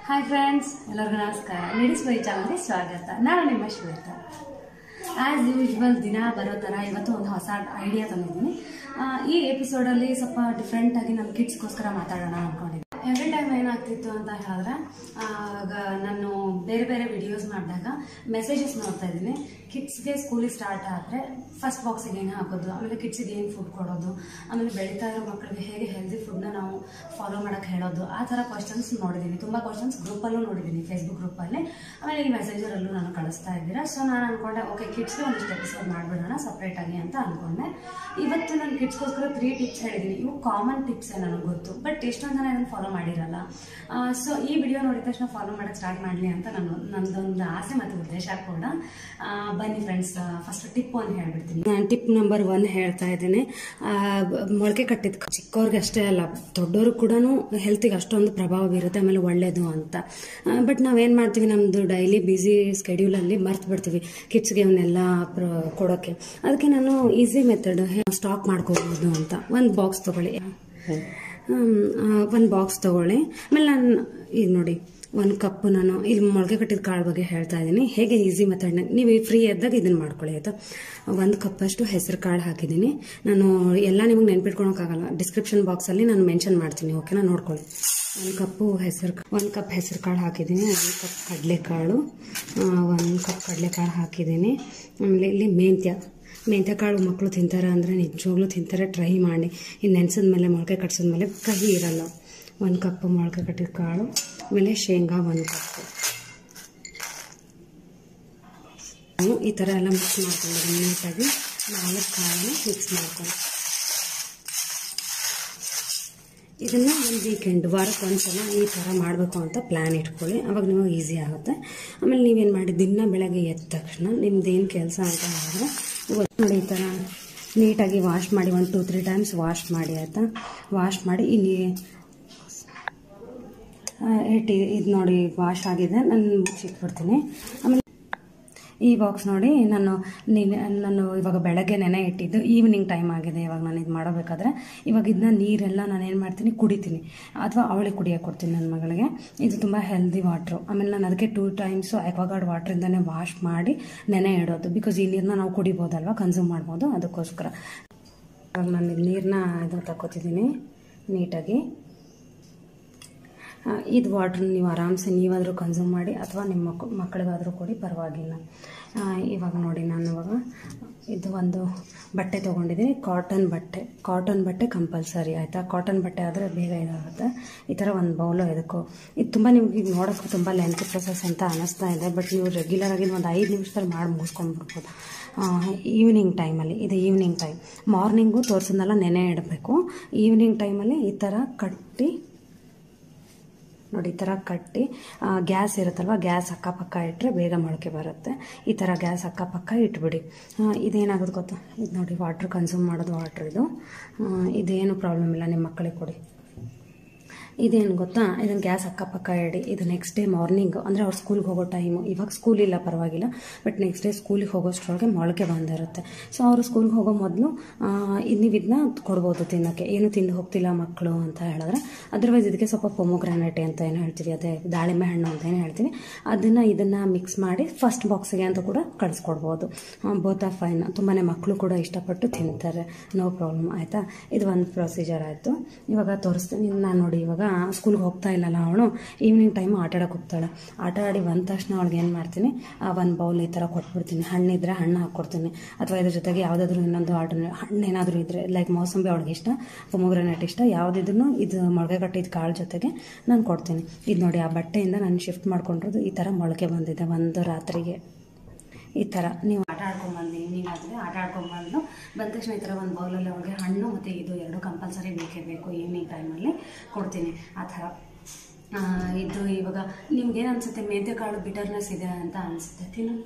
Hi friends, ಎಲ್ಲರಿಗೂ ನಮಸ್ಕಾರ. Ladies by ಚಾನಲ್ಗೆ ಸ್ವಾಗತ. ನಾನು ನಿಮ್ಮ ಶ್ವೇತಾ. ಆ್ಯಸ್ ಯೂಶ್ವಲ್ ದಿನ ಬರೋ ಥರ ಇವತ್ತು ಒಂದು ಹೊಸ ಐಡಿಯಾ ತಂದಿದ್ದೀನಿ. ಈ ಎಪಿಸೋಡಲ್ಲಿ ಸ್ವಲ್ಪ ಡಿಫ್ರೆಂಟಾಗಿ ನಮ್ಮ ಕಿಡ್ಸ್ಗೋಸ್ಕರ ಮಾತಾಡೋಣ ಅಂದ್ಕೊಂಡಿದ್ದೀನಿ. ಎವ್ರಿ ಟೈಮ್ ಏನಾಗ್ತಿತ್ತು ಅಂತ ಹೇಳಿದ್ರೆ, ನಾನು ಬೇರೆ ಬೇರೆ ವಿಡಿಯೋಸ್ ಮಾಡಿದಾಗ ಮೆಸೇಜಸ್ ನೋಡ್ತಾ ಇದ್ದೀನಿ. ಕಿಡ್ಸ್ಗೆ ಸ್ಕೂಲಿಗೆ ಸ್ಟಾರ್ಟ್ ಆದರೆ ಫಸ್ಟ್ ಬಾಕ್ಸಿಗೆ ಏನು ಹಾಕೋದು, ಆಮೇಲೆ ಕಿಡ್ಸಿಗೆ ಏನು ಫುಡ್ ಕೊಡೋದು, ಆಮೇಲೆ ಬೆಳೀತಾ ಇರೋ ಮಕ್ಕಳಿಗೆ ಹೇಗೆ ಹೆಲ್ದಿ ಫುಡ್ನ ನಾವು ಫಾಲೋ ಮಾಡೋಕ್ಕೆ ಹೇಳೋದು, ಆ ಥರ ಕ್ವಶನ್ಸ್ ನೋಡಿದ್ದೀನಿ. ತುಂಬ ಕ್ವಶನ್ಸ್ ಗ್ರೂಪಲ್ಲೂ ನೋಡಿದ್ದೀನಿ, ಫೇಸ್ಬುಕ್ ಗ್ರೂಪಲ್ಲಿ. ಆಮೇಲೆ ಈ ಮೆಸೇಜರಲ್ಲೂ ನಾನು ಕಳಿಸ್ತಾ ಇದ್ದೀರಾ. ಸೊ ನಾನು ಅಂದ್ಕೊಂಡೆ, ಓಕೆ ಕಿಡ್ಸ್ಗೆ ಒಂದಿಷ್ಟು ಎಪಿಸೋಡ್ ಮಾಡಿಬಿಡೋಣ ಸಪ್ರೇಟಾಗಿ ಅಂತ ಅಂದ್ಕೊಂಡೆ. ಇವತ್ತು ನಾನು ಕಿಡ್ಸ್ಗೋಸ್ಕರ 3 ಟಿಪ್ಸ್ ಹೇಳಿದ್ದೀನಿ. ಇವು ಕಾಮನ್ ಟಿಪ್ಸೇ ನನಗೆ ಗೊತ್ತು, ಬಟ್ ಎಷ್ಟೊಂದು ಜನ ಇದನ್ನು ಫಾಲೋ ಮಾಡಿರಲ್ಲ. ಸೊ ಈ ವಿಡಿಯೋ ನೋಡಿದ ತಕ್ಷಣ ಫಾಲೋ ಮಾಡೋಕ್ಕೆ ಸ್ಟಾರ್ಟ್ ಮಾಡಲಿ ಅಂತ ನನ್ನದೊಂದು ಆಸೆ ಮತ್ತು ಉದ್ದೇಶ ಕೂಡ. ಬನ್ನಿ ಫ್ರೆಂಡ್ಸ್, ಫಸ್ಟ್ ಟಿಪ್ 1 ಹೇಳ್ಬಿಡ್ತೀನಿ. ನಾನು ಟಿಪ್ ನಂಬರ್ 1 ಹೇಳ್ತಾ ಇದ್ದೀನಿ. ಮೊಳಕೆ ಕಟ್ಟಿದ ಚಿಕ್ಕವ್ರಿಗೆ ಅಷ್ಟೇ ಅಲ್ಲ, ದೊಡ್ಡವರು ಕೂಡ ಹೆಲ್ತಿಗೆ ಅಷ್ಟೊಂದು ಪ್ರಭಾವ ಬೀರುತ್ತೆ, ಆಮೇಲೆ ಒಳ್ಳೇದು ಅಂತ. ಬಟ್ ನಾವೇನು ಮಾಡ್ತೀವಿ, ನಮ್ಮದು ಡೈಲಿ ಬ್ಯುಸಿ ಸ್ಕೆಡ್ಯೂಲಲ್ಲಿ ಮರ್ತು ಬಿಡ್ತೀವಿ ಕಿಡ್ಸ್ಗೆ ಅವನ್ನೆಲ್ಲ ಕೊಡೋಕ್ಕೆ. ಅದಕ್ಕೆ ನಾನು ಈಸಿ ಮೆಥಡ್ ಸ್ಟಾಕ್ ಮಾಡ್ಕೋಬೋದು ಅಂತ. ಒಂದು ಬಾಕ್ಸ್ ತೊಗೊಳ್ಳಿ, ಆಮೇಲೆ ನಾನು ಈಗ ನೋಡಿ 1 ಕಪ್ ನಾನು ಇಲ್ಲಿ ಮೊಳಕೆ ಕಟ್ಟಿದ ಕಾಳು ಬಗ್ಗೆ ಹೇಳ್ತಾ ಇದ್ದೀನಿ. ಹೇಗೆ ಈಸಿ ಮೆಥಡ್ನ ನೀವು ಫ್ರೀ ಇದ್ದಾಗ ಇದನ್ನು ಮಾಡ್ಕೊಳ್ಳಿ ಆಯಿತಾ. 1 ಕಪ್ಪಷ್ಟು ಹೆಸರು ಕಾಳು ಹಾಕಿದ್ದೀನಿ. ನಾನು ಎಲ್ಲ ನಿಮಗೆ ನೆನ್ಪಿಟ್ಕೊಳಕ್ಕಾಗಲ್ಲ, ಡಿಸ್ಕ್ರಿಪ್ಷನ್ ಬಾಕ್ಸಲ್ಲಿ ನಾನು ಮೆನ್ಷನ್ ಮಾಡ್ತೀನಿ, ಓಕೆನಾ, ನೋಡ್ಕೊಳ್ಳಿ. 1 ಕಪ್ ಹೆಸರು ಕಾಳು ಹಾಕಿದ್ದೀನಿ. 1 ಕಪ್ ಕಡಲೆಕಾಳು, 1 ಕಪ್ ಕಡಲೆಕಾಳು ಹಾಕಿದ್ದೀನಿ. ಆಮೇಲೆ ಇಲ್ಲಿ ಮೆಂತ್ಯ ಕಾಳು ಮಕ್ಕಳು ತಿಂತಾರೆ ಅಂದರೆ ನಿಜವಾಗ್ಲೂ ತಿಂತಾರೆ, ಟ್ರೈ ಮಾಡಿ. ಇನ್ನು ನೆನೆಸಿದ ಮೇಲೆ ಮೊಳಕೆ ಕಟ್ಸಿದ್ಮೇಲೆ ಕಹಿ ಇರಲ್ಲ. 1 ಕಪ್ ಮೊಳಕೆ ಕಟ್ಟಿದ ಕಾಳು, ಆಮೇಲೆ ಶೇಂಗಾ 1 ಕಪ್. ಈ ಥರ ಎಲ್ಲ ಮಿಕ್ಸ್ ಮಾಡ್ಕೊಂಡಿದ್ದೀನಿ ನೀಟಾಗಿ. 4 ಕಾಳನ್ನು ಮಿಕ್ಸ್ ಮಾಡ್ಕೊಂಡು ಇದನ್ನು ಒಂದು ವೀಕೆಂಡ್, ವಾರಕ್ಕೆ ಒಂದ್ಸಲ ಈ ಥರ ಮಾಡಬೇಕು ಅಂತ ಪ್ಲ್ಯಾನ್ ಇಟ್ಕೊಳ್ಳಿ. ಅವಾಗ ನಿಮಗೆ ಈಸಿ ಆಗುತ್ತೆ. ಆಮೇಲೆ ನೀವೇನು ಮಾಡಿ, ದಿನ ಬೆಳಗ್ಗೆ ಎದ್ದ ತಕ್ಷಣ ನಿಮ್ದೇನು ಕೆಲಸ ಅಂತ ಹೇಳಿದ್ರೆ, ನೋಡಿ ಈ ಥರ ನೀಟಾಗಿ ವಾಶ್ ಮಾಡಿ, 1 2 3 ಟೈಮ್ಸ್ ವಾಶ್ ಮಾಡಿ ಆಯಿತಾ. ವಾಶ್ ಮಾಡಿ ಇಲ್ಲಿ ಇದು ನೋಡಿ ವಾಶ್ ಆಗಿದೆ, ನಾನು ಮುಚ್ಚಿಟ್ಬಿಡ್ತೀನಿ. ಆಮೇಲೆ ಈ ಬಾಕ್ಸ್ ನೋಡಿ, ನಾನು ಇವಾಗ ಬೆಳಗ್ಗೆ ನೆನೆ ಇಟ್ಟಿದ್ದು, ಈವ್ನಿಂಗ್ ಟೈಮ್ ಆಗಿದೆ ಇವಾಗ ನಾನು ಇದು ಮಾಡಬೇಕಾದ್ರೆ. ಇವಾಗ ಇದನ್ನ ನೀರೆಲ್ಲ ನಾನೇನು ಮಾಡ್ತೀನಿ, ಕುಡಿತೀನಿ, ಅಥವಾ ಅವಳಿಗೆ ಕುಡಿಯೋಕೆ ಕೊಡ್ತೀನಿ ನನ್ನ ಮಗಳಿಗೆ. ಇದು ತುಂಬ ಹೆಲ್ದಿ ವಾಟ್ರು. ಆಮೇಲೆ ನಾನು ಅದಕ್ಕೆ 2 ಟೈಮ್ಸ್ ಆಕ್ವಾಗಾರ್ಡ್ ವಾಟ್ರಿಂದನೇ ವಾಶ್ ಮಾಡಿ ನೆನೆ ಇಡೋದು. ಬಿಕಾಸ್ ಈ ನೀರನ್ನ ನಾವು ಕುಡಿಬೋದಲ್ವ, ಕನ್ಸ್ಯೂಮ್ ಮಾಡ್ಬೋದು, ಅದಕ್ಕೋಸ್ಕರ. ಇವಾಗ ನಾನು ನೀರನ್ನ ಇದು ತಗೋತಿದ್ದೀನಿ ನೀಟಾಗಿ. ಇದು ವಾಟ್ರ್ ನೀವು ಆರಾಮ್ಸೆ ನೀವಾದರೂ ಕನ್ಸ್ಯೂಮ್ ಮಾಡಿ, ಅಥವಾ ನಿಮ್ಮ ಮಕ್ಕಳಿಗಾದರೂ ಕೊಡಿ, ಪರವಾಗಿಲ್ಲ. ಇವಾಗ ನೋಡಿ, ನಾನು ಇವಾಗ ಇದು ಒಂದು ಬಟ್ಟೆ ತೊಗೊಂಡಿದ್ದೀನಿ, ಕಾಟನ್ ಬಟ್ಟೆ ಕಂಪಲ್ಸರಿ ಆಯಿತಾ. ಕಾಟನ್ ಬಟ್ಟೆ ಆದರೆ ಬೇಗ ಇದಾಗುತ್ತೆ. ಈ ಥರ ಒಂದು ಬೌಲು ಇದಕ್ಕೂ. ಇದು ತುಂಬ ನಿಮ್ಗೆ ಈಗ ನೋಡೋಕ್ಕೂ ತುಂಬ ಲೆಂತ್ ಪ್ರೊಸೆಸ್ ಅಂತ ಅನ್ನಿಸ್ತಾ ಇದೆ, ಬಟ್ ನೀವು ರೆಗ್ಯುಲರಾಗಿ ಒಂದು 5 ನಿಮಿಷದಲ್ಲಿ ಮಾಡಿ ಮುಗಿಸ್ಕೊಂಡ್ಬಿಡ್ಬೋದು. ಈವ್ನಿಂಗ್ ಟೈಮಲ್ಲಿ, ಇದು ಈವ್ನಿಂಗ್ ಟೈಮ್. ಮಾರ್ನಿಂಗು ತೋರಿಸಿದ್ನೆಲ್ಲ ನೆನೆ ಇಡಬೇಕು. ಈವ್ನಿಂಗ್ ಟೈಮಲ್ಲಿ ಈ ಥರ ಕಟ್ಟಿ ನೋಡಿ, ಈ ಥರ ಕಟ್ಟಿ ಗ್ಯಾಸ್ ಇರುತ್ತಲ್ವ, ಗ್ಯಾಸ್ ಅಕ್ಕಪಕ್ಕ ಇಟ್ಟರೆ ಬೇಗ ಮೊಳಕೆ ಬರುತ್ತೆ. ಈ ಥರ ಗ್ಯಾಸ್ ಅಕ್ಕಪಕ್ಕ ಇಟ್ಬಿಡಿ. ಇದೇನಾಗೋದು ಗೊತ್ತಾ, ಇದು ನೋಡಿ ವಾಟ್ರ್ ಕನ್ಸ್ಯೂಮ್ ಮಾಡೋದು ವಾಟ್ರ್ ಇದು. ಇದೇನು ಪ್ರಾಬ್ಲಮ್ ಇಲ್ಲ, ನಿಮ್ಮ ಮಕ್ಕಳಿಗೆ ಕೊಡಿ. ಇದೇನು ಗೊತ್ತಾ, ಇದನ್ನು ಗ್ಯಾಸ್ ಅಕ್ಕಪಕ್ಕ ಇಡಿ. ಇದು ನೆಕ್ಸ್ಟ್ ಡೇ ಮಾರ್ನಿಂಗ್, ಅಂದರೆ ಅವ್ರು ಸ್ಕೂಲ್ಗೆ ಹೋಗೋ ಟೈಮು. ಇವಾಗ ಸ್ಕೂಲ್ ಇಲ್ಲ ಪರವಾಗಿಲ್ಲ, ಬಟ್ ನೆಕ್ಸ್ಟ್ ಡೇ ಸ್ಕೂಲಿಗೆ ಹೋಗೋಷ್ಟ್ರೊಳಗೆ ಮೊಳಕೆ ಬಂದಿರುತ್ತೆ. ಸೊ ಅವರು ಸ್ಕೂಲ್ಗೆ ಹೋಗೋ ಮೊದಲು ನೀವು ಇದನ್ನ ಕೊಡ್ಬೋದು ತಿನ್ನೋಕ್ಕೆ. ಏನು ತಿಂದು ಹೋಗ್ತಿಲ್ಲ ಮಕ್ಕಳು ಅಂತ ಹೇಳಿದ್ರೆ. ಅದರ್ವೈಸ್ ಇದಕ್ಕೆ ಸ್ವಲ್ಪ ಪೊಮೊಗ್ರಾನೇಟ್ ಅಂತ ಏನು ಹೇಳ್ತೀವಿ, ಅದೇ ದಾಳಿಂಬೆ ಹಣ್ಣು ಅಂತ ಏನು ಹೇಳ್ತೀವಿ, ಇದನ್ನು ಮಿಕ್ಸ್ ಮಾಡಿ ಫಸ್ಟ್ ಬಾಕ್ಸಿಗೆ ಅಂತ ಕೂಡ ಕಳಿಸ್ಕೊಡ್ಬೋದು. Both of fine. ತುಂಬಾ ಮಕ್ಕಳು ಕೂಡ ಇಷ್ಟಪಟ್ಟು ತಿಂತಾರೆ, ನೋ ಪ್ರಾಬ್ಲಮ್ ಆಯಿತಾ. ಇದು ಒಂದು ಪ್ರೊಸೀಜರ್ ಆಯಿತು. ಇವಾಗ ತೋರಿಸ್ತೀನಿ ನಾನು. ನೋಡಿ, ಇವಾಗ ಸ್ಕೂಲ್ಗೆ ಹೋಗ್ತಾ ಇಲ್ಲಲ್ಲ ಅವಳು, ಈವ್ನಿಂಗ್ ಟೈಮ್ ಆಟ ಆಡೋಕೆ ಹೋಗ್ತಾಳೆ. ಆಟ ಆಡಿ ಬಂದ ತಕ್ಷಣ ಅವಳಿಗೆ ಏನು ಮಾಡ್ತೀನಿ, 1 ಬೌಲ್ ಈ ಥರ ಕೊಟ್ಬಿಡ್ತೀನಿ. ಹಣ್ಣಿದ್ರೆ ಹಣ್ಣು ಹಾಕ್ಕೊಡ್ತೀನಿ, ಅಥವಾ ಇದ್ರ ಜೊತೆಗೆ ಯಾವುದಾದ್ರೂ ಇನ್ನೊಂದು ಹಣ್ಣು ಏನಾದರೂ ಇದ್ದರೆ, ಲೈಕ್ ಮೌಸಂಬಿ ಅವಳಿಗೆ ಇಷ್ಟ, ಪೊಮೊಗ್ರಾನೇಟ್ ಇಷ್ಟ, ಯಾವುದಿದ್ರೂ ಇದು ಮೊಳಕೆ ಕಟ್ಟಿದ ಕಾಳು ಜೊತೆಗೆ ನಾನು ಕೊಡ್ತೀನಿ. ಇದು ನೋಡಿ, ಆ ಬಟ್ಟೆಯಿಂದ ನಾನು ಶಿಫ್ಟ್ ಮಾಡ್ಕೊಂಡಿರೋದು ಈ ಥರ ಮೊಳಕೆ ಬಂದಿದೆ ಒಂದು ರಾತ್ರಿಗೆ. ಈ ಥರ ನೀವು ಆಟ ಆಡ್ಕೊಂಬಂದು, ಈವ್ನಿಂಗ್ ಆದರೆ ಆಟ ಆಡ್ಕೊಂಬಂದು ಬಂದ ತಕ್ಷಣ ಈ ಥರ 1 ಬೌಲಲ್ಲಿ ಅವ್ರಿಗೆ ಹಣ್ಣು ಮತ್ತು ಇದು 2 ಕಂಪಲ್ಸರಿ ಬೇಕೇ ಬೇಕು. ಈವ್ನಿಂಗ್ ಟೈಮಲ್ಲಿ ಕೊಡ್ತೀನಿ ಆ ಥರ. ಇದು ಇವಾಗ ನಿಮ್ಗೇನು ಅನಿಸುತ್ತೆ, ಮೆಂತ್ಯ ಕಾಳು ಬಿಟರ್ನೆಸ್ ಇದೆ ಅಂತ ಅನಿಸುತ್ತೆ, ತಿನ್ನು.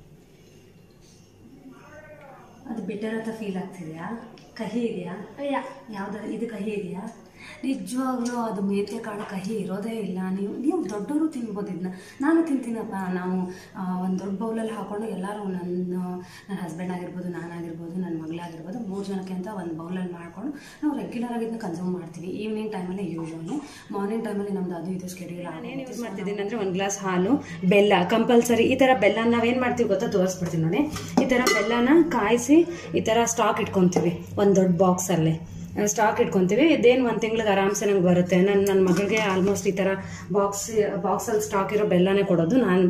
ಅದು ಬಿಟರ್ ಅಂತ ಫೀಲ್ ಆಗ್ತಿದೆಯಾ, ಕಹಿ ಇದೆಯಾ, ಯಾವುದಾದ್ರು ಇದು ಕಹಿ ಇದೆಯಾ? ನಿಜವಾಗ್ಲೂ ಅದು ಮೆಂತ್ಯ ಕಾಳು ಕಹಿ ಇರೋದೇ ಇಲ್ಲ. ನೀವು ದೊಡ್ಡವರು ತಿನ್ಬೋದು ಇದನ್ನ. ನಾನು ತಿಂತೀನಪ್ಪ. ನಾವು ಒಂದು ದೊಡ್ಡ ಬೌಲಲ್ಲಿ ಹಾಕ್ಕೊಂಡು ಎಲ್ಲರೂ, ನನ್ನ ಹಸ್ಬೆಂಡ್ ಆಗಿರ್ಬೋದು, ನಾನಾಗಿರ್ಬೋದು, ನನ್ನ ಮಗಳು ಮಗಳಾಗಿರ್ಬೋದು 3 ಜನಕ್ಕೆ ಅಂತ ಒಂದು ಬೌಲಲ್ಲಿ ಮಾಡ್ಕೊಂಡು ನಾವು ರೆಗ್ಯುಲರಾಗಿ ಇದನ್ನ ಕನ್ಸ್ಯೂಮ್ ಮಾಡ್ತೀವಿ. ಈವ್ನಿಂಗ್ ಟೈಮಲ್ಲಿ ಯೂಶ್ವಲಿ, ಮಾರ್ನಿಂಗ್ ಟೈಮಲ್ಲಿ ನಮ್ದು ಅದು ಇದು ಸ್ಕೆಡ್ಯೂಲ್. ನಾನೇನು ಯೂಸ್ ಮಾಡ್ತಿದ್ದೀನಿ ಅಂದರೆ 1 ಗ್ಲಾಸ್ ಹಾಲು, ಬೆಲ್ಲ ಕಂಪಲ್ಸರಿ. ಈ ಥರ ಬೆಲ್ಲ ನಾವೇನು ಮಾಡ್ತೀವಿ ಗೊತ್ತಾ, ತೋರಿಸ್ಬಿಡ್ತೀವಿ ನೋಡಿ. ಈ ಥರ ಬೆಲ್ಲನ ಕಾಯಿಸಿ ಈ ಥರ ಸ್ಟಾಕ್ ಇಟ್ಕೊತೀವಿ, ಒಂದು ದೊಡ್ಡ ಬಾಕ್ಸಲ್ಲಿ ಸ್ಟಾಕ್ ಇಟ್ಕೊತೀವಿ. ಇದೇನು 1 ತಿಂಗಳಿಗೆ ಆರಾಮ್ಸೆ ನಂಗೆ ಬರುತ್ತೆ. ನನ್ನ ಮಗಳಿಗೆ ಆಲ್ಮೋಸ್ಟ್ ಈ ಥರ ಬಾಕ್ಸಲ್ಲಿ ಸ್ಟಾಕ್ ಇರೋ ಬೆಲ್ಲನೇ ಕೊಡೋದು. ನಾನು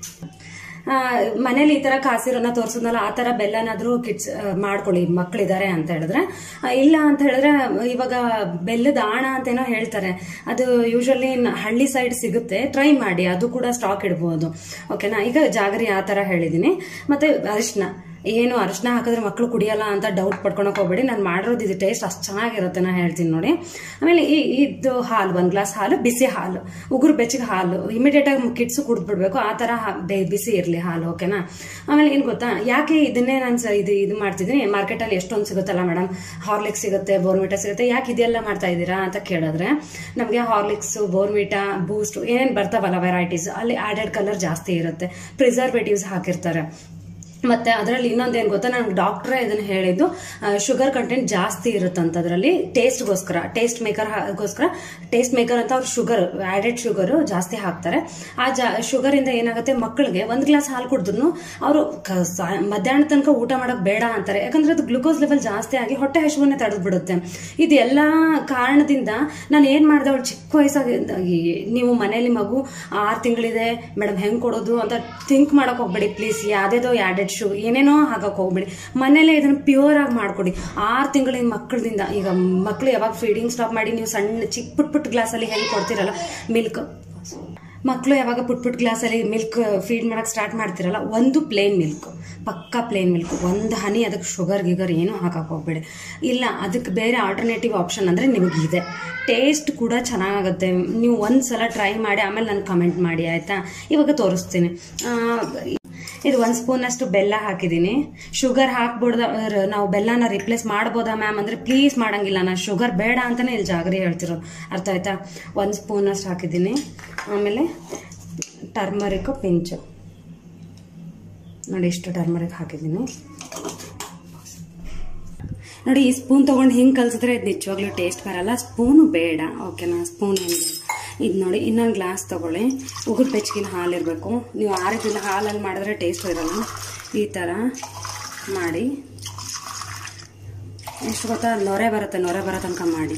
ಮನೇಲಿ ಈ ಥರ ಕಾಸಿರೋನ ತೋರಿಸೋದಲ್ಲ, ಆ ಥರ ಬೆಲ್ಲನಾದರೂ ಕಿಡ್ಸ್ ಮಾಡ್ಕೊಳ್ಳಿ ಮಕ್ಕಳಿದ್ದಾರೆ ಅಂತ ಹೇಳಿದ್ರೆ. ಇಲ್ಲ ಅಂತ ಹೇಳಿದ್ರೆ ಇವಾಗ ಬೆಲ್ಲದ ಆಣ ಅಂತೇನೋ ಹೇಳ್ತಾರೆ, ಅದು ಯೂಶಲಿ ಹಳ್ಳಿ ಸೈಡ್ ಸಿಗುತ್ತೆ, ಟ್ರೈ ಮಾಡಿ, ಅದು ಕೂಡ ಸ್ಟಾಕ್ ಇಡ್ಬೋದು. ಓಕೆನಾ. ಈಗ ಜಾಗರಿ ಆ ಥರ ಹೇಳಿದ್ದೀನಿ. ಮತ್ತು ಅರಿಶಿನ, ಏನು ಅರಿಶಿನ ಹಾಕಿದ್ರೆ ಮಕ್ಕಳು ಕುಡಿಯಲ್ಲ ಅಂತ ಡೌಟ್ ಪಡ್ಕೊಳಕ್ ಹೋಗ್ಬೇಡಿ. ನಾನು ಮಾಡಿರೋದು ಇದು ಟೇಸ್ಟ್ ಅಷ್ಟು ಚೆನ್ನಾಗಿರುತ್ತೆ, ನಾನು ಹೇಳ್ತೀನಿ ನೋಡಿ. ಆಮೇಲೆ ಇದು ಹಾಲು, 1 ಗ್ಲಾಸ್ ಹಾಲು, ಬಿಸಿ ಹಾಲು, ಉಗುರು ಬೆಚ್ಚಗೆ ಹಾಲು, ಇಮಿಡಿಯೇಟಾಗಿ ಕಿಡ್ಸ್ ಕುಡಿದ್ಬಿಡ್ಬೇಕು, ಆ ಥರ ಬಿಸಿ ಇರಲಿ ಹಾಲು. ಓಕೆನಾ. ಆಮೇಲೆ ಏನು ಗೊತ್ತಾ, ಯಾಕೆ ಇದನ್ನೇ ನಾನು ಇದು ಮಾಡ್ತಿದ್ದೀನಿ, ಮಾರ್ಕೆಟಲ್ಲಿ ಎಷ್ಟೊಂದು ಸಿಗುತ್ತಲ್ಲ ಮೇಡಮ್, ಹಾರ್ಲಿಕ್ಸ್ ಸಿಗುತ್ತೆ, ಬೋರ್ಮಿಟಾ ಸಿಗುತ್ತೆ, ಯಾಕೆ ಇದೆಲ್ಲ ಮಾಡ್ತಾ ಇದ್ದೀರಾ ಅಂತ ಕೇಳಿದ್ರೆ, ನಮಗೆ ಹಾರ್ಲಿಕ್ಸ್, ಬೋರ್ಮಿಟಾ, ಬೂಸ್ಟ್ ಏನೇನು ಬರ್ತಾವಲ್ಲ ವೆರೈಟೀಸ್, ಅಲ್ಲಿ ಆ್ಯಡೆಡ್ ಕಲರ್ ಜಾಸ್ತಿ ಇರುತ್ತೆ, ಪ್ರಿಸರ್ವೇಟಿವ್ಸ್ ಹಾಕಿರ್ತಾರೆ. ಮತ್ತೆ ಅದರಲ್ಲಿ ಇನ್ನೊಂದೇನು ಗೊತ್ತಾ, ನನಗೆ ಡಾಕ್ಟ್ರೇ ಇದನ್ನ ಹೇಳಿದ್ದು, ಶುಗರ್ ಕಂಟೆಂಟ್ ಜಾಸ್ತಿ ಇರುತ್ತಂತ ಅದರಲ್ಲಿ. ಟೇಸ್ಟ್ಗೋಸ್ಕರ, ಟೇಸ್ಟ್ ಮೇಕರ್ ಅಂತ ಅವ್ರು ಶುಗರ್, ಆ್ಯಡೆಡ್ ಶುಗರ್ ಜಾಸ್ತಿ ಹಾಕ್ತಾರೆ. ಆ ಶುಗರ್ ಇಂದ ಏನಾಗುತ್ತೆ, ಮಕ್ಕಳಿಗೆ 1 ಗ್ಲಾಸ್ ಹಾಲು ಕುಡಿದ್ರು ಅವರು ಮಧ್ಯಾಹ್ನ ತನಕ ಊಟ ಮಾಡಕ್ ಬೇಡ ಅಂತಾರೆ. ಯಾಕಂದ್ರೆ ಅದು ಗ್ಲೂಕೋಸ್ ಲೆವೆಲ್ ಜಾಸ್ತಿ ಆಗಿ ಹೊಟ್ಟೆ ಹಸಿವನ್ನೇ ತಡೆದು ಬಿಡುತ್ತೆ. ಇದೆಲ್ಲ ಕಾರಣದಿಂದ ನಾನು ಏನ್ ಮಾಡಿದೆ, ಅವಳು ಚಿಕ್ಕ ವಯಸ್ಸಾಗಿ, ನೀವು ಮನೇಲಿ ಮಗು 6 ತಿಂಗಳಿದೆ ಮೇಡಮ್ ಹೆಂಗ್ ಕೊಡೋದು ಅಂತ ಥಿಂಕ್ ಮಾಡಕ್ ಹೋಗ್ಬೇಡಿ ಪ್ಲೀಸ್. ಯಾವ್ದೇದೋ ಆ್ಯಡೆಡ್ ಏನೇನೋ ಹಾಕಕ್ ಹೋಗ್ಬೇಡಿ, ಮನೇಲೆ ಇದನ್ನ ಪ್ಯೂರ್ ಆಗಿ ಮಾಡ್ಕೊಡಿ. 6 ತಿಂಗಳಿನ ಮಕ್ಕಳದಿಂದ, ಈಗ ಮಕ್ಕಳು ಯಾವಾಗ ಫೀಡಿಂಗ್ ಸ್ಟಾಪ್ ಮಾಡಿ ನೀವು ಸಣ್ಣ ಚಿಕ್ಕ ಪುಟ್ ಗ್ಲಾಸಲ್ಲಿ ಹೆಂಗ್ ಕೊಡ್ತಿರಲ್ಲ ಮಿಲ್ಕ್, ಮಕ್ಕಳು ಯಾವಾಗ ಪುಟ್ ಗ್ಲಾಸಲ್ಲಿ ಮಿಲ್ಕ್ ಫೀಡ್ ಮಾಡಕ್ ಸ್ಟಾರ್ಟ್ ಮಾಡ್ತಿರಲ್ಲ, ಒಂದು ಪ್ಲೇನ್ ಮಿಲ್ಕ್, ಪಕ್ಕಾ ಪ್ಲೇನ್ ಮಿಲ್ಕ್, 1 ಹನಿ ಅದಕ್ಕೆ ಶುಗರ್ ಗಿಗರ್ ಏನೂ ಹಾಕಕ್ ಹೋಗ್ಬೇಡಿ. ಇಲ್ಲ ಅದಕ್ಕೆ ಬೇರೆ ಆಲ್ಟರ್ನೇಟಿವ್ ಆಪ್ಷನ್ ಅಂದ್ರೆ ನಿಮಗಿದೆ, ಟೇಸ್ಟ್ ಕೂಡ ಚೆನ್ನಾಗುತ್ತೆ. ನೀವು ಒಂದ್ಸಲ ಟ್ರೈ ಮಾಡಿ ಆಮೇಲೆ ನನ್ಗೆ ಕಮೆಂಟ್ ಮಾಡಿ, ಆಯ್ತಾ. ಇವಾಗ ತೋರಿಸ್ತೀನಿ. ಇದು 1 ಸ್ಪೂನ್ ಅಷ್ಟು ಬೆಲ್ಲ ಹಾಕಿದ್ದೀನಿ. ಶುಗರ್ ಹಾಕ್ಬಿಡ್ದ, ನಾವು ಬೆಲ್ಲನ ರಿಪ್ಲೇಸ್ ಮಾಡ್ಬೋದಾ ಮ್ಯಾಮ್ ಅಂದ್ರೆ ಪ್ಲೀಸ್ ಮಾಡಂಗಿಲ್ಲ, ನಾನು ಶುಗರ್ ಬೇಡ ಅಂತಾನೆ ಇಲ್ಲಿ ಜಾಗರಿ ಹೇಳ್ತಿರೋದು, ಅರ್ಥ ಆಯ್ತಾ. 1 ಸ್ಪೂನ್ ಅಷ್ಟು ಹಾಕಿದ್ದೀನಿ. ಆಮೇಲೆ ಟರ್ಮರಿಕ್ ಪಿಂಚು ನೋಡಿ, ಇಷ್ಟು ಟರ್ಮರಿಕ್ ಹಾಕಿದ್ದೀನಿ ನೋಡಿ. ಈ ಸ್ಪೂನ್ ತಗೊಂಡು ಹಿಂಗೆ ಕಲ್ಸಿದ್ರೆ ಇದು ನಿಜವಾಗ್ಲೂ ಟೇಸ್ಟ್ ಬರಲ್ಲ, ಸ್ಪೂನು ಬೇಡ. ಓಕೆನಾ, ಸ್ಪೂನ್ ಏನು ಬೇಡ. ಇದು ನೋಡಿ, ಇನ್ನೊಂದು ಗ್ಲಾಸ್ ತಗೊಳ್ಳಿ. ಉಗುರು ಬೆಚ್ಚಗಿನ ಹಾಲಿರಬೇಕು. ನೀವು ಆರಿದ್ದಿಲ್ಲ ಹಾಲಲ್ಲಿ ಮಾಡಿದ್ರೆ ಟೇಸ್ಟ್ ಇರಲ್ಲ. ಈ ಥರ ಮಾಡಿ, ಎಷ್ಟು ಗೊತ್ತಾ, ನೊರೆ ಬರೋ ತನಕ ಮಾಡಿ.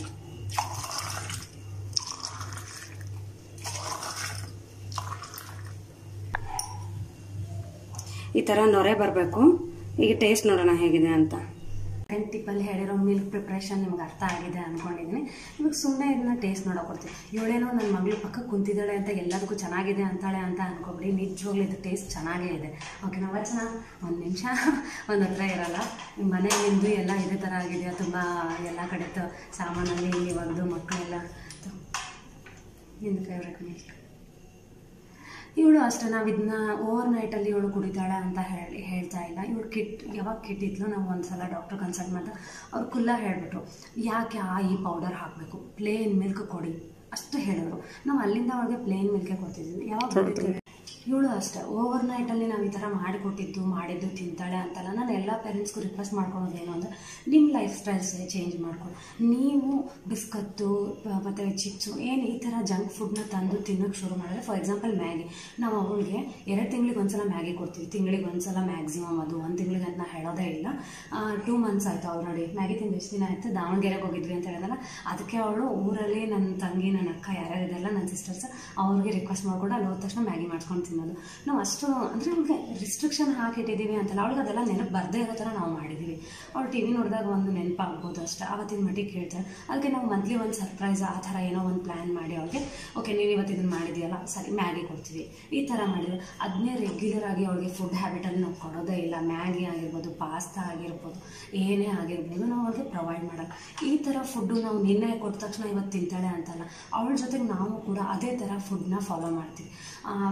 ಈ ಥರ ನೊರೆ ಬರಬೇಕು. ಈಗ ಟೇಸ್ಟ್ ನೋಡೋಣ ಹೇಗಿದೆ ಅಂತ. ಟಿಪ್ಪಲ್ಲಿ ಹೇಳಿರೋ ಮಿಲ್ಕ್ ಪ್ರಿಪ್ರೇಷನ್ ನಿಮ್ಗೆ ಅರ್ಥ ಆಗಿದೆ ಅಂದ್ಕೊಂಡಿದ್ದೀನಿ. ಇವಾಗ ಸುಮ್ಮನೆ ಇದನ್ನ ಟೇಸ್ಟ್ ನೋಡೋಕೆ ಕೊಡ್ತೀವಿ. ಇವಳೇನೋ ನನ್ನ ಮಗಳು ಪಕ್ಕ ಕುಂತಿದ್ದಾಳೆ ಅಂತ ಎಲ್ಲದಕ್ಕೂ ಚೆನ್ನಾಗಿದೆ ಅಂತಾಳೆ ಅಂತ ಅನ್ಕೊಬಿಡಿ, ನಿಜವಾಗ್ಲೂ ಇದು ಟೇಸ್ಟ್ ಚೆನ್ನಾಗೇ ಇದೆ. ಓಕೆನಾ ವಚನ, 1 ನಿಮಿಷ ಒಂದು ಹತ್ರ ಇರಲ್ಲ. ನಿಮ್ಮ ಮನೆ ನಿಂದು ಎಲ್ಲ ಇದೇ ಥರ ಆಗಿದೆಯಾ, ತುಂಬ ಎಲ್ಲ ಕಡೆ ಸಾಮಾನಲ್ಲಿ ಇಲ್ಲಿ ಒಗೆದು ಮಕ್ಕಳೆಲ್ಲ. ನಿಂದು ಫೇವ್ರೆಟ್ ಮಿಲ್ಕ್. ಇವಳು ಅಷ್ಟೇ, ನಾವು ಇದನ್ನ ಓವರ್ ನೈಟಲ್ಲಿ ಇವಳು ಕುಡಿತಾಳೆ ಅಂತ ಹೇಳ್ತಾ ಇಲ್ಲ. ಇವಳು ಯಾವಾಗ ಕಿಟ್ ಇದ್ಲು, ನಾವು ಒಂದ್ಸಲ ಡಾಕ್ಟರ್ ಕನ್ಸಲ್ಟ್ ಮಾಡಿದಾಗ ಅವ್ರು ಕುಲ್ಲ ಹೇಳಿಬಿಟ್ರು, ಯಾಕೆ ಈ ಪೌಡರ್ ಹಾಕಬೇಕು, ಪ್ಲೇನ್ ಮಿಲ್ಕ್ ಕೊಡಿ ಅಷ್ಟು ಹೇಳಿದ್ರು. ನಾವು ಅಲ್ಲಿಂದ ಅವ್ರಿಗೆ ಪ್ಲೇನ್ ಮಿಲ್ಕೇ ಕೊಡ್ತಿದ್ವಿ. ಯಾವಾಗ ಇವಳು ಅಷ್ಟೇ, ಓವರ್ ನೈಟಲ್ಲಿ ನಾವು ಈ ಥರ ಮಾಡಿದ್ದು ತಿಂತಾಳೆ ಅಂತಲ್ಲ. ನಾನು ಎಲ್ಲ ಪೇರೆಂಟ್ಸ್ಗೂ ರಿಕ್ವೆಸ್ಟ್ ಮಾಡ್ಕೊಳೋದೇನು ಅಂದರೆ, ನಿಮ್ಮ ಲೈಫ್ ಸ್ಟೈಲ್ಸ್ ಚೇಂಜ್ ಮಾಡ್ಕೊಳ್ಳಿ. ನೀವು ಬಿಸ್ಕತ್ತು ಮತ್ತು ಚಿಪ್ಸು ಏನು ಈ ಥರ ಜಂಕ್ ಫುಡ್ನ ತಂದು ತಿನ್ನೋಕ್ಕೆ ಶುರು ಮಾಡಿದ್ರೆ, ಫಾರ್ ಎಕ್ಸಾಂಪಲ್ ಮ್ಯಾಗಿ, ನಾವು ಅವಳಿಗೆ 2 ತಿಂಗಳಿಗೆ ಒಂದ್ಸಲ ಮ್ಯಾಗಿ ಕೊಡ್ತೀವಿ, ತಿಂಗಳಿಗೆ ಒಂದ್ಸಲ ಮ್ಯಾಕ್ಸಿಮಮ್. ಅದು 1 ತಿಂಗಳಿಗೆ ಅಂತ ಹೇಳೋದೇ ಇಲ್ಲ. 2 ಮಂತ್ಸ್ ಆಯಿತು ಆಲ್ರೆಡಿ. ಮ್ಯಾಗಿ ತಿಂದು ಎಷ್ಟು ದಿನ ಆಯಿತು, ದಾವಣಗೆರೆಗೆ ಹೋಗಿದ್ವಿ ಅಂತ ಹೇಳಿದಲ್ಲ, ಅದಕ್ಕೆ ಅವಳು ಊರಲ್ಲಿ ನನ್ನ ತಂಗಿ, ನನ್ನ ಅಕ್ಕ ಯಾರ್ಯಾರಿದೆಲ್ಲ, ನನ್ನ ಸಿಸ್ಟರ್ಸ್, ಅವ್ರಿಗೆ ರಿಕ್ವೆಸ್ಟ್ ಮಾಡ್ಕೊಂಡು ಅಲ್ಲಿ ಹೋದ ತಕ್ಷಣ ಮ್ಯಾಗಿ ಮಾಡ್ಕೊಂಡು ತಿನ್ನೋದು. ನಾವು ಅಷ್ಟು ಅಂದರೆ ಅವ್ಳಿಗೆ ರಿಸ್ಟ್ರಿಕ್ಷನ್ ಹಾಕಿಟ್ಟಿದ್ದೀವಿ ಅಂತಲ್ಲ, ಅವ್ಳಿಗೆ ಅದೆಲ್ಲ ನೆನಪು ಬರದೇ ಇರೋ ಥರ ನಾವು ಮಾಡಿದ್ದೀವಿ. ಅವ್ಳು ಟಿ ವಿ ನೋಡಿದಾಗ ಒಂದು ನೆನಪಾಗ್ಬೋದು ಅಷ್ಟೇ, ಆವತ್ತಿನ ಮಟ್ಟಿಗೆ ಕೇಳ್ತಾರೆ. ಅದಕ್ಕೆ ನಾವು ಮಂತ್ಲಿ ಒಂದು ಸರ್ಪ್ರೈಸ್ ಆ ಥರ ಏನೋ ಒಂದು ಪ್ಲ್ಯಾನ್ ಮಾಡಿ ಅವಳಿಗೆ, ಓಕೆ ನೀನು ಇವತ್ತು ಇದನ್ನು ಮಾಡಿದೆಯಲ್ಲ, ಸರಿ ಮ್ಯಾಗಿ ಕೊಡ್ತೀವಿ ಈ ಥರ ಮಾಡಿದ್ರು. ಅದನ್ನೇ ರೆಗ್ಯುಲರ್ ಆಗಿ ಅವಳಿಗೆ ಫುಡ್ ಹ್ಯಾಬಿಟಲ್ಲಿ ನಾವು ಕೊಡೋದೇ ಇಲ್ಲ. ಮ್ಯಾಗಿ ಆಗಿರ್ಬೋದು, ಪಾಸ್ತಾ ಆಗಿರ್ಬೋದು, ಏನೇ ಆಗಿರ್ಬೋದು ನಾವು ಅವ್ಳಿಗೆ ಪ್ರೊವೈಡ್ ಮಾಡೋಲ್ಲ. ಈ ಥರ ಫುಡ್ಡು ನಾವು ನಿನ್ನೆ ಕೊಟ್ಟ ತಕ್ಷಣ ಇವತ್ತು ತಿಂತಾಳೆ ಅಂತಲ್ಲ, ಅವಳ ಜೊತೆಗೆ ನಾವು ಕೂಡ ಅದೇ ಥರ ಫುಡ್ನ ಫಾಲೋ ಮಾಡ್ತೀವಿ.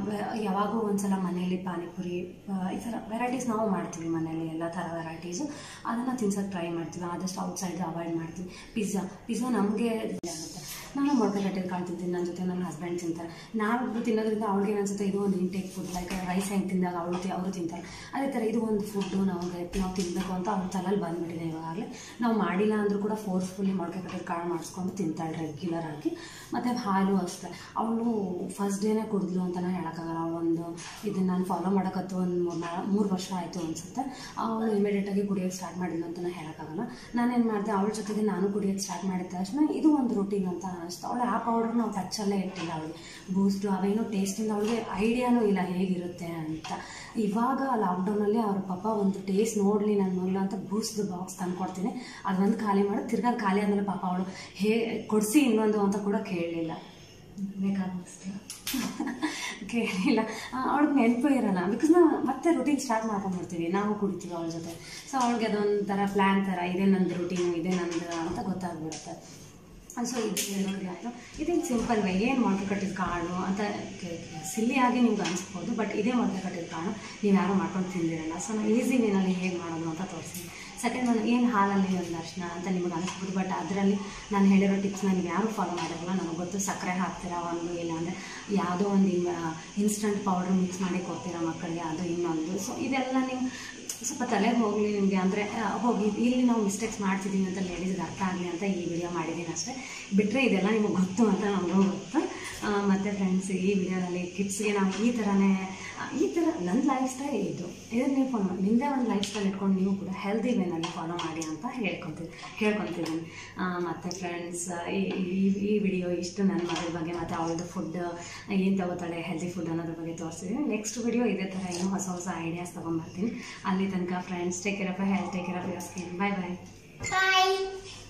ಯಾವಾಗೂ ಒಂದ್ಸಲ ಮನೆಯಲ್ಲಿ ಪಾನಿಪುರಿ ಈ ಥರ ವೆರೈಟೀಸ್ ನಾವು ಮಾಡ್ತೀವಿ ಮನೆಯಲ್ಲಿ, ಎಲ್ಲ ಥರ ವೆರೈಟೀಸು ಅದನ್ನು ತಿನ್ಸೋಕ್ಕೆ ಟ್ರೈ ಮಾಡ್ತೀವಿ. ಆದಷ್ಟು ಔಟ್ಸೈಡ್ ಅವಾಯ್ಡ್ ಮಾಡ್ತೀವಿ. ಪಿಜ್ಜಾ ನಮಗೆ ಆಗುತ್ತೆ. ನಾನು ಮೊಳಕೆ ಕಟ್ಟಿದ ಕಾಳು ತಿಂತೀನಿ, ನನ್ನ ಜೊತೆ ನನ್ನ ಹಸ್ಬೆಂಡ್ ತಿಂತಾರೆ. ನಾವು ತಿನ್ನೋದ್ರಿಂದ ಅವ್ಳಿಗೆ ಅನ್ಸುತ್ತೆ ಇದು ಒಂದು ಇಂಟೇಕ್ ಫುಡ್, ಲೈಕ್ ರೈಸ್ ಹೆಂಗೆ ತಿಂದಾಗ ಅವರು ತಿಂತಾರೆ, ಅದೇ ಥರ ಇದು ಒಂದು ಫುಡ್ಡು ನಾವು ತಿನ್ನಬೇಕು ಅಂತ ಅವ್ರ ತಲೆಯಲ್ಲಿ ಬಂದುಬಿಟ್ಟಿದೆ ಇವಾಗಲೇ. ನಾವು ಮಾಡಿಲ್ಲ ಅಂದರೂ ಕೂಡ ಫೋರ್ಸ್ಫುಲ್ಲಿ ಮೊಳಕೆ ಕಟ್ಟಿದ ಕಾಳು ಮಾಡಿಸ್ಕೊಂಡು ತಿಂತಾಳೆ ರೆಗ್ಯುಲರ್ ಆಗಿ. ಮತ್ತು ಹಾಲು ಅಷ್ಟೇ, ಅವಳು ಫಸ್ಟ್ ಡೇನೇ ಕುಡಿದ್ಲು ಅಂತಲೇ ಹೇಳೋಕ್ಕಾಗಲ್ಲ. ಒಂದು ಇದನ್ನು ನಾನು ಫಾಲೋ ಮಾಡೋಕ್ಕತ್ತು ಒಂದು 3 ವರ್ಷ ಆಯಿತು ಅನಿಸುತ್ತೆ. ಅವಳು ಇಮಿಡಿಯೇಟಾಗಿ ಕುಡಿಯೋಕ್ಕೆ ಸ್ಟಾರ್ಟ್ ಮಾಡಿದ್ಲು ಅಂತಲೇ ಹೇಳೋಕ್ಕಾಗಲ್ಲ. ನಾನೇನು ಮಾಡಿದೆ, ಅವಳ ಜೊತೆಗೆ ನಾನು ಕುಡಿಯೋಕ್ಕೆ ಸ್ಟಾರ್ಟ್ ಮಾಡಿದ ತಕ್ಷಣ ಇದು ಒಂದು ರೂಟೀನ್ ಅಂತ ಅನಿಸ್ತು. ಅವಳು ಆ ಪೌಡ್ರ್ ನಾವು ಟಚ್ಚಲ್ಲೇ ಇಟ್ಟಿಲ್ಲ. ಅವಳಿಗೆ ಬೂಸ್ಟು ಅವೇನೋ ಟೇಸ್ಟಿಂದ ಅವಳಿಗೆ ಐಡಿಯಾನೂ ಇಲ್ಲ ಹೇಗಿರುತ್ತೆ ಅಂತ. ಇವಾಗ ಲಾಕ್ಡೌನಲ್ಲಿ ಅವ್ರ ಪಾಪ ಒಂದು ಟೇಸ್ಟ್ ನೋಡಲಿ ನನ್ನ ಮಗಳು ಅಂತ ಬೂಸ್ಟ್ದು ಬಾಕ್ಸ್ ತಂದು ಕೊಡ್ತೀನಿ, ಅದೊಂದು ಖಾಲಿ ಮಾಡಿ ತಿರ್ಗಾ ಖಾಲಿ ಆದಮೇಲೆ ಪಾಪ ಅವಳು ಕೊಡಿಸಿ ಇನ್ನೊಂದು ಅಂತ ಕೂಡ ಕೇಳಲಿಲ್ಲ, ಬೇಕಾದಷ್ಟು ಕೇಳಿಲ್ಲ. ಅವ್ಳಿಗೆ ನೆನಪು ಇರೋಲ್ಲ, ಬಿಕಾಸ್ ನಾವು ಮತ್ತೆ ರುಟೀನ್ ಸ್ಟಾರ್ಟ್ ಮಾಡ್ಕೊಂಡ್ಬಿಡ್ತೀವಿ, ನಾವು ಕುಡಿತೀವಿ ಅವಳ ಜೊತೆ. ಸೊ ಅವ್ಳಿಗೆ ಅದೊಂಥರ ಪ್ಲ್ಯಾನ್ ಥರ, ಇದೇ ನಂದು ರುಟೀನು, ಇದೇ ನಂದು ಅಂತ ಗೊತ್ತಾಗ್ಬಿಡುತ್ತೆ. ಸೊ ಇದು ಹೇಳೋದು ಯಾರು, ಇದೇನು ಸಿಂಪಲ್ ವೇ, ಏನು ಮೊಳಕೆ ಕಟ್ಟಿದ ಕಾಳು ಅಂತ ಸಿಲ್ಲಿಯಾಗಿ ನಿಮ್ಗೆ ಅನಿಸ್ಬೋದು, ಬಟ್ ಇದೇ ಮೊಳಕೆ ಕಟ್ಟಿದ ಕಾಳು ನೀವು ಯಾರು ಮಾಡ್ಕೊಂಡು ತಿಂದಿರಲ್ಲ. ಸೊ ನಾನು ಈಸಿ ವೇನಲ್ಲಿ ಹೇಗೆ ಮಾಡೋದು ಅಂತ ತೋರಿಸ್ತೀನಿ. ಸೆಕೆಂಡ್ ಒಂದು ಏನು ಹಾಲಲ್ಲಿ ಒಂದು ಅರ್ಶಿನ ಅಂತ ನಿಮ್ಗೆ ಅನಿಸ್ಬೋದು, ಬಟ್ ಅದರಲ್ಲಿ ನಾನು ಹೇಳಿರೋ ಟಿಪ್ಸ್ನ ನೀವು ಯಾರು ಫಾಲೋ ಮಾಡಿರಲ್ಲ. ನನಗೆ ಗೊತ್ತು, ಸಕ್ಕರೆ ಹಾಕ್ತೀರಾ ಒಂದು, ಇಲ್ಲಾಂದರೆ ಯಾವುದೋ ಒಂದು ಇನ್ಸ್ಟಂಟ್ ಪೌಡ್ರ್ ಮಿಕ್ಸ್ ಮಾಡಿ ಕೊಡ್ತೀರಾ ಮಕ್ಕಳಿಗೆ, ಅದು ಇನ್ನೊಂದು. ಸೊ ಇದೆಲ್ಲ ನೀವು ಸ್ವಲ್ಪ ತಲೆಗೆ ಹೋಗಲಿ ನಿಮಗೆ, ಅಂದರೆ ಹೋಗಿ ಇಲ್ಲಿ ನಾವು ಮಿಸ್ಟೇಕ್ಸ್ ಮಾಡ್ತಿದ್ದೀವಿ ಅಂತ ಲೇಡೀಸ್ಗೆ ಅರ್ಥ ಆಗಲಿ ಅಂತ ಈ ವಿಡಿಯೋ ಮಾಡಿದ್ದೀನಿ ಅಷ್ಟೇ. ಬಿಟ್ಟರೆ ಇದೆಲ್ಲ ನಿಮಗೆ ಗೊತ್ತು ಅಂತ ನಮಗೂ ಗೊತ್ತು. ಮತ್ತು ಫ್ರೆಂಡ್ಸ್, ಈ ವಿಡಿಯೋದಲ್ಲಿ ಕಿಡ್ಸ್ಗೆ ನಾವು ಈ ಥರ ನನ್ನ ಲೈಫ್ ಸ್ಟೈಲ್ ಇದನ್ನು ನೀವು ಫಾಲೋ ಮಾಡಿ, ನಿಮ್ಮದೇ ಒಂದು ಲೈಫ್ ಸ್ಟೈಲ್ ಇಟ್ಕೊಂಡು ನೀವು ಕೂಡ ಹೆಲ್ದಿ ವೇನಲ್ಲಿ ಫಾಲೋ ಮಾಡಿ ಅಂತ ಕೇಳ್ಕೊತಿದ್ದೀನಿ. ಮತ್ತು ಫ್ರೆಂಡ್ಸ್, ಈ ವಿಡಿಯೋ ಇಷ್ಟು ನನ್ನ ಮಗಳ ಬಗ್ಗೆ ಮತ್ತು ಅವಳದು ಫುಡ್ ಏನು ತಗೋತಾಳೆ ಹೆಲ್ದಿ ಫುಡ್ ಅನ್ನೋದ್ರ ಬಗ್ಗೆ ತೋರಿಸಿದ್ದೀನಿ. ನೆಕ್ಸ್ಟ್ ವಿಡಿಯೋ ಇದೇ ಥರ ಏನೋ ಹೊಸ ಐಡಿಯಾಸ್ ತೊಗೊಂಬರ್ತೀನಿ. ಅಲ್ಲಿ ತನಕ friends, take care of health, take care of your skin. Bye bye.